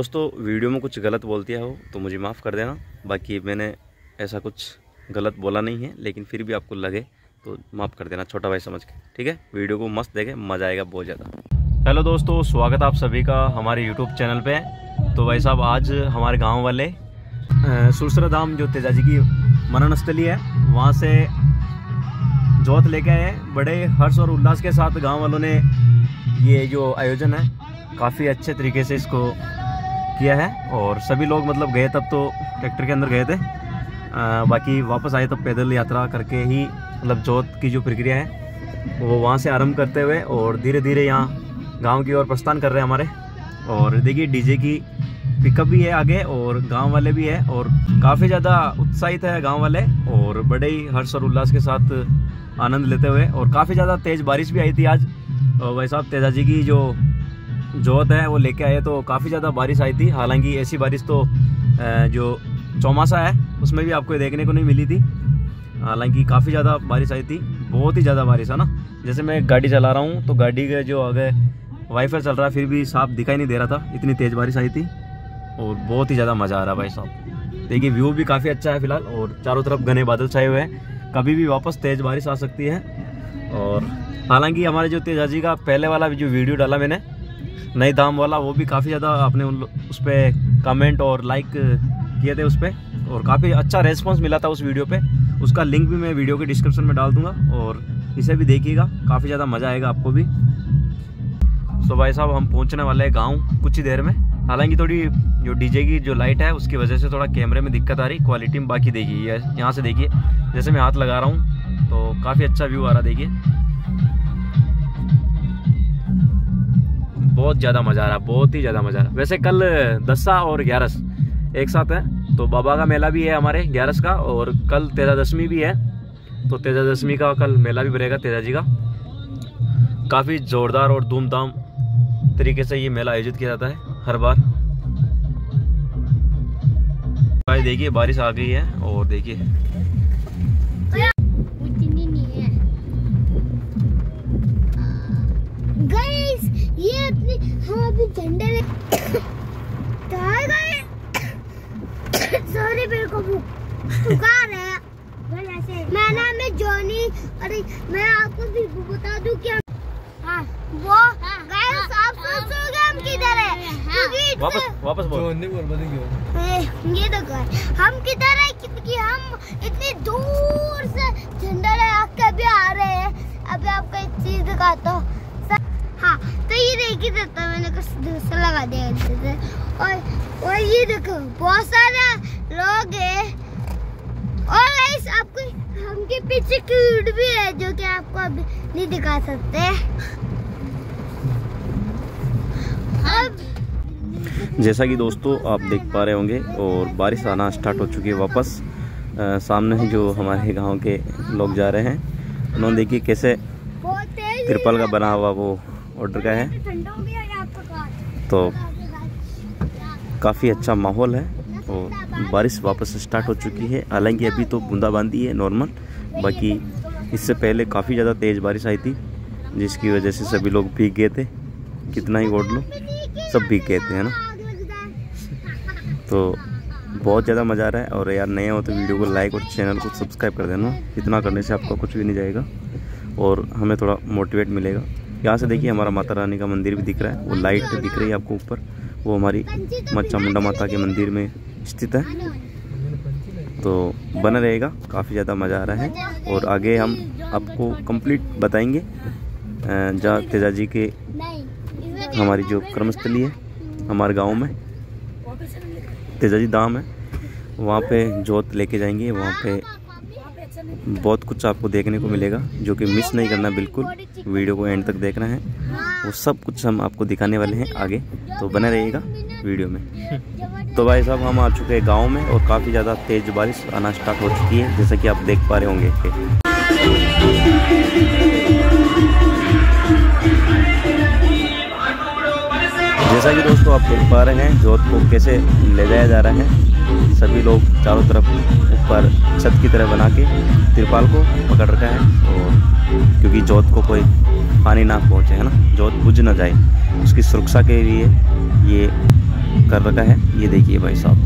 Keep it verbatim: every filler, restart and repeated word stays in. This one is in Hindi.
दोस्तों वीडियो में कुछ गलत बोल दिया हो तो मुझे माफ़ कर देना। बाकी मैंने ऐसा कुछ गलत बोला नहीं है, लेकिन फिर भी आपको लगे तो माफ़ कर देना, छोटा भाई समझ के, ठीक है। वीडियो को मस्त देखें, मज़ा आएगा बहुत ज़्यादा। हेलो दोस्तों, स्वागत आप सभी का हमारे यूट्यूब चैनल पे। तो भाई साहब आज हमारे गांव वाले सुरसरा धाम जो तेजाजी की मनन स्थली है वहाँ से जोत लेके आए। बड़े हर्ष और उल्लास के साथ गांव वालों ने ये जो आयोजन है काफ़ी अच्छे तरीके से इसको किया है। और सभी लोग मतलब गए तब तो ट्रैक्टर के अंदर गए थे, आ, बाकी वापस आए तब पैदल यात्रा करके ही मतलब जोत की जो प्रक्रिया है वो वहाँ से आरंभ करते हुए और धीरे धीरे यहाँ गांव की ओर प्रस्थान कर रहे हैं हमारे। और देखिए डीजे की पिकअप भी है आगे और गांव वाले भी है और काफ़ी ज़्यादा उत्साहित है गांव वाले और बड़े ही हर्ष और उल्लास के साथ आनंद लेते हुए। और काफ़ी ज़्यादा तेज़ बारिश भी आई थी आज। और भाई साहब तेजाजी की जो जोत है वो लेके आए तो काफ़ी ज़्यादा बारिश आई थी। हालांकि ऐसी बारिश तो जो चौमासा है उसमें भी आपको देखने को नहीं मिली थी। हालांकि काफ़ी ज़्यादा बारिश आई थी, बहुत ही ज़्यादा बारिश है ना। जैसे मैं गाड़ी चला रहा हूँ तो गाड़ी के जो आगे वाइफर चल रहा है फिर भी साफ दिखाई नहीं दे रहा था, इतनी तेज़ बारिश आई थी। और बहुत ही ज़्यादा मज़ा आ रहा है भाई साहब। देखिए व्यू भी काफ़ी अच्छा है फिलहाल और चारों तरफ घने बादल छाए हुए हैं, कभी भी वापस तेज़ बारिश आ सकती है। और हालांकि हमारे जो तेजाजी का पहले वाला जो वीडियो डाला मैंने नई धाम वाला, वो भी काफ़ी ज़्यादा आपने उस पर कमेंट और लाइक किए थे उस पर और काफ़ी अच्छा रेस्पॉन्स मिला था उस वीडियो पे। उसका लिंक भी मैं वीडियो के डिस्क्रिप्शन में डाल दूंगा और इसे भी देखिएगा, काफ़ी ज़्यादा मज़ा आएगा आपको भी। तो भाई साहब हम पहुंचने वाले हैं गांव कुछ ही देर में। हालांकि थोड़ी जो डीजे की जो लाइट है उसकी वजह से थोड़ा कैमरे में दिक्कत आ रही, क्वालिटी में बाकी देखिए यहाँ से देखिए, जैसे मैं हाथ लगा रहा हूँ तो काफ़ी अच्छा व्यू आ रहा देखिए, बहुत ज़्यादा मज़ा आ रहा, बहुत ही ज़्यादा मज़ा आ रहा। वैसे कल दशा और ग्यारस एक साथ है तो बाबा का मेला भी है हमारे ग्यारस का और कल तेजादशमी भी है। तो तेजादशमी का कल मेला भी बनेगा तेजाजी का। काफ़ी ज़ोरदार और धूमधाम तरीके से ये मेला आयोजित किया जाता है हर बार। भाई देखिए बारिश आ गई है और देखिए गाइस ये अपनी हम अभी झंडे ले सॉरी मेरे को पुकार है। मैं नाम है जॉनी। अरे मैं आपको भी बता दूं क्या हाँ, वो गाइस आप सोचोगे हम किधर है क्योंकि वापस वापस बोल ये देखो हम किधर है क्योंकि हम इतनी दूर से झंडा लगा के अभी आ रहे हैं। अभी आपको एक चीज दिखाता हूँ। हाँ तो ये देखिए देता मैंने कुछ दूसरा लगा दिया इधर और और ये देखो बहुत सारे लोग हैं। और गाइस आपको हमके पीछे क्यूट भी है जो कि आपको अभी नहीं दिखा सकते। अब जैसा कि दोस्तों आप देख पा रहे होंगे और बारिश आना स्टार्ट हो चुकी है वापस। आ, सामने जो हमारे गांव के लोग जा रहे हैं उन्होंने देखिए कैसे तिरपाल का बना हुआ वो ऑर्डर का है, तो काफ़ी अच्छा माहौल है और बारिश वापस स्टार्ट हो चुकी है। हालांकि अभी तो बूंदाबांदी है नॉर्मल, बाकी इससे पहले काफ़ी ज़्यादा तेज़ बारिश आई थी जिसकी वजह से सभी लोग भीग गए थे। कितना ही ओढ़ लो सब भीग गए थे, है ना। तो बहुत ज़्यादा मज़ा आ रहा है। और यार नए हो तो वीडियो को लाइक और चैनल को सब्सक्राइब कर देना, इतना करने से आपका कुछ भी नहीं जाएगा और हमें थोड़ा मोटिवेट मिलेगा। यहाँ से देखिए हमारा माता रानी का मंदिर भी दिख रहा है, वो लाइट दिख रही है आपको ऊपर, वो हमारी मां चामुंडा माता के मंदिर में स्थित है। तो बना रहेगा, काफ़ी ज़्यादा मज़ा आ रहा है। और आगे हम आपको कंप्लीट बताएंगे जहाँ तेजाजी के हमारी जो कर्मस्थली है हमारे गांव में तेजाजी धाम है, वहाँ पे जोत लेके जाएंगे। वहाँ पे बहुत कुछ आपको देखने को मिलेगा जो कि मिस नहीं करना, बिल्कुल वीडियो को एंड तक देखना है। वो सब कुछ हम आपको दिखाने वाले हैं आगे, तो बने रहिएगा वीडियो में। तो भाई साहब हम आ चुके हैं गांव में और काफ़ी ज़्यादा तेज़ बारिश आना स्टार्ट हो चुकी है जैसा कि आप देख पा रहे होंगे। जैसा कि दोस्तों आप देख पा रहे हैं जोत को कैसे ले जाया जा रहा है। सभी लोग चारों तरफ ऊपर छत की तरह बना के तिरपाल को पकड़ रखा है और क्योंकि जोत को कोई हानि ना पहुंचे, है ना, जोत बुझ ना जाए, उसकी सुरक्षा के लिए ये कर रखा है। ये देखिए भाई साहब,